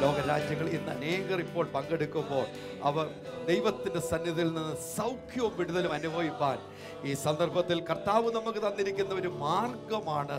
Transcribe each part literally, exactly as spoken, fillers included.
ലോകരാജ്യങ്ങൾ ഇന്ന് അനേകർ ഇപ്പോൾ പങ്കെടുക്കുമ്പോൾ അവർ ദൈവത്തിൻ്റെ സന്നിധിയിൽ നിന്ന് സൗഖ്യവും വിടുതലും അനുഭവിപ്പാൻ ഈ സന്ദർഭത്തിൽ കർത്താവ് നമുക്ക് തന്നിരിക്കുന്ന ഒരു മാർഗമാണ്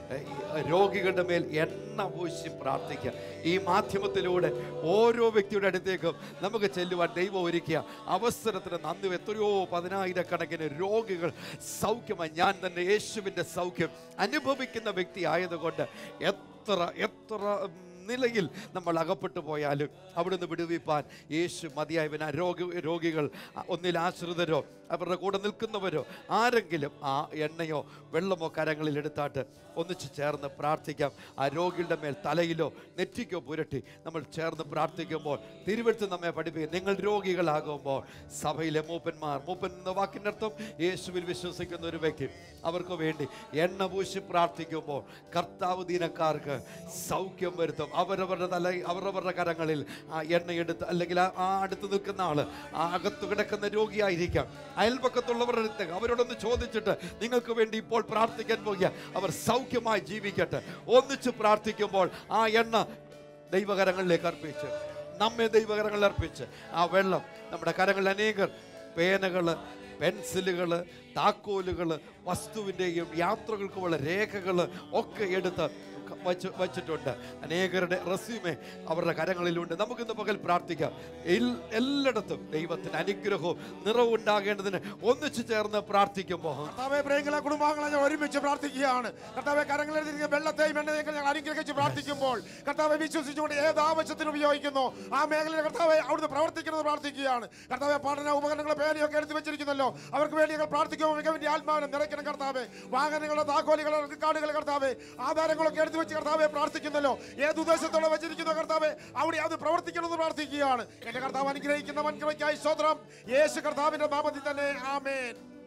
രോഗികളുടെ മേൽ എണ്ണ പൂശി പ്രാർത്ഥിക്കുക. ഈ മാധ്യമത്തിലൂടെ ഓരോ വ്യക്തിയുടെ അടുത്തേക്കും നമുക്ക് ചെല്ലുവാൻ ദൈവം ഒരുക്കിയ അവസരത്തിന് നന്ദി. എത്രയോ പതിനായിരക്കണക്കിന് രോഗികൾ സൗഖ്യമായി. ഞാൻ തന്നെ യേശുവിൻ്റെ സൗഖ്യം അനുഭവിക്കുന്ന വ്യക്തി ആയതുകൊണ്ട് എത്ര എത്ര നിലയിൽ നമ്മൾ അകപ്പെട്ടു പോയാലും അവിടുന്ന് വിടുവിപ്പാൻ യേശു മതിയായവൻ. ആ രോഗി രോഗികൾ ഒന്നിൽ ആശ്രിതരോ അവരുടെ കൂടെ നിൽക്കുന്നവരോ ആരെങ്കിലും ആ എണ്ണയോ വെള്ളമോ കരങ്ങളിൽ എടുത്താട്ട് ഒന്നിച്ച് ചേർന്ന് പ്രാർത്ഥിക്കാം. ആ രോഗിയുടെ മേൽ തലയിലോ നെറ്റിക്കോ പുരട്ടി നമ്മൾ ചേർന്ന് പ്രാർത്ഥിക്കുമ്പോൾ തിരുവെഴുത്ത് നമ്മെ പഠിപ്പിക്കും, നിങ്ങൾ രോഗികളാകുമ്പോൾ സഭയിലെ മൂപ്പന്മാർ, മൂപ്പൻ എന്ന വാക്കിൻ്റെ അർത്ഥം യേശുവിൽ വിശ്വസിക്കുന്ന ഒരു വ്യക്തി, അവർക്ക് വേണ്ടി എണ്ണ പൂശി പ്രാർത്ഥിക്കുമ്പോൾ കർത്താവ് ദീനക്കാർക്ക് സൗഖ്യം വരുത്തും. അവരവരുടെ തല അവരവരുടെ കരങ്ങളിൽ ആ എണ്ണയെടുത്ത്, അല്ലെങ്കിൽ ആ അടുത്ത് നിൽക്കുന്ന ആള് ആ അകത്ത് കിടക്കുന്ന രോഗിയായിരിക്കാം, അയൽപക്കത്തുള്ളവരുടെ അടുത്ത് അവരോടൊന്ന് ചോദിച്ചിട്ട് നിങ്ങൾക്ക് വേണ്ടി ഇപ്പോൾ പ്രാർത്ഥിക്കാൻ പോകുക, അവർ സൗഖ്യമായി ജീവിക്കട്ടെ. ഒന്നിച്ച് പ്രാർത്ഥിക്കുമ്പോൾ ആ എണ്ണ ദൈവകരങ്ങളിലേക്ക് അർപ്പിച്ച്, നമ്മെ ദൈവകരങ്ങളിൽ അർപ്പിച്ച്, ആ വെള്ളം നമ്മുടെ കരങ്ങളിൽ അനേകർ പേനകൾ, പെൻസിലുകൾ, താക്കോലുകൾ, വസ്തുവിൻ്റെയും യാത്രകൾക്കുമുള്ള രേഖകൾ ഒക്കെ എടുത്ത് വച്ച് വച്ചിട്ടുണ്ട്. അനേകരുടെ റെസ്യൂമെ അവരുടെ കരങ്ങളിലുണ്ട്. നമുക്കിന്ന് പകൽ പ്രാർത്ഥിക്കാം. എല്ലായിടത്തും ദൈവത്തിന് അനുഗ്രഹവും നിറവും ഉണ്ടാകേണ്ടതിന് ഒന്നിച്ചു ചേർന്ന് പ്രാർത്ഥിക്കുമ്പോൾ കർത്താവേ, പ്രിയങ്കര കുടുംബാംഗങ്ങളെ ഞാൻ ഒരുമിച്ച് പ്രാർത്ഥിക്കുകയാണ്. കർത്താവേ, കരങ്ങളിലെത്തിരിക്കുന്ന വെള്ളത്തെയും എണ്ണയെയും ഞങ്ങൾ അനുഗ്രഹിച്ച് പ്രാർത്ഥിക്കുമ്പോൾ കർത്താവെ വിശ്വസിച്ചുകൊണ്ട് ഏത് ആവശ്യത്തിന് ഉപയോഗിക്കുന്നു ആ മേഖലയിൽ കർത്താവെ അവിടുന്ന് പ്രവർത്തിക്കുന്നത് പ്രാർത്ഥിക്കുകയാണ്. കർത്താവെ, പഠന ഉപകരണങ്ങളെ പേരെയൊക്കെ എടുത്തു വെച്ചിരിക്കുന്നല്ലോ, അവർക്ക് വേണ്ടി ഞങ്ങൾ പ്രാർത്ഥിക്കുമ്പോൾ മികവിന്റെ ആത്മാവിനെ നിറയ്ക്കണം കർത്താവെ. വാഹനങ്ങളുടെ താക്കോലുകളുടെ കാർഡുകൾ കർത്താവെ, ആധാരങ്ങളൊക്കെ എടുത്തു വെച്ച് കർത്താവെ പ്രാർത്ഥിക്കുന്നല്ലോ, ഏത് ഉദ്ദേശത്തോടെ വെച്ചിരിക്കുന്ന കർത്താവെ അവിടെ അത് പ്രവർത്തിക്കണമെന്ന് പ്രാർത്ഥിക്കുകയാണ്. എന്റെ കർത്താവ് അനുഗ്രഹിക്കുന്ന വൻകൃപയ്ക്കായി സ്തോത്രം. യേശു കർത്താവിന്റെ നാമത്തിൽ തന്നെ ആമേൻ.